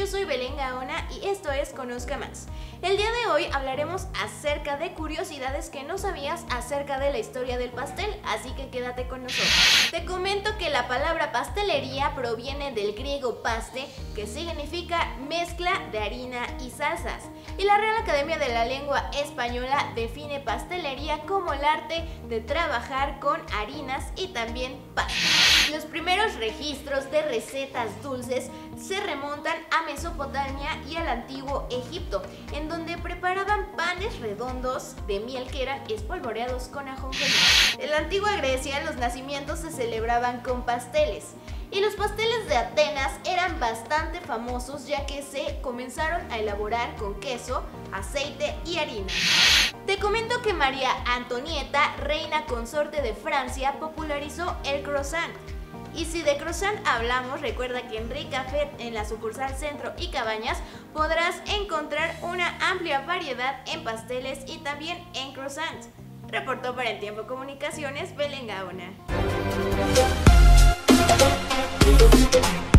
soy Belén Gaona y esto es Conozca Más. El día de hoy hablaremos acerca de curiosidades que no sabías acerca de la historia del pastel, así que quédate con nosotros. Te comento que la palabra pastelería proviene del griego paste, que significa mezcla de harina y salsas, y la Real Academia de la Lengua Española define pastelería como el arte de trabajar con harinas y también pastas. Los primeros registros de recetas dulces se remontan a Mesopotamia y al antiguo Egipto, en donde preparaban panes redondos de miel que eran espolvoreados con ajonjolí. En la antigua Grecia los nacimientos se celebraban con pasteles, y los pasteles de Atenas eran bastante famosos ya que se comenzaron a elaborar con queso, aceite y harina. Te comento que María Antonieta, reina consorte de Francia, popularizó el croissant. Y si de croissant hablamos, recuerda que en Ricafet, en la sucursal Centro y Cabañas, podrás encontrar una amplia variedad en pasteles y también en croissants. Reportó para El Tiempo Comunicaciones, Belén Gaona.